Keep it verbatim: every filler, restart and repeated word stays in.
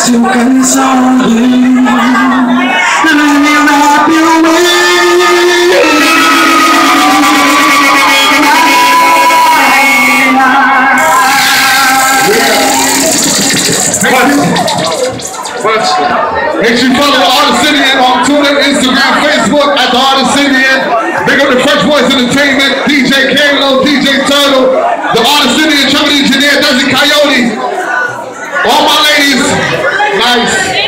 to console you. Let me wrap you away. Make sure you follow the Artistinian on Twitter, Instagram, Facebook at the Artistinian. Big up the Fresh Boys Entertainment, D J Kalo, D J Turtle, the Artistinian, Trouble Engineer, Desi Coyote. All my ladies, nice.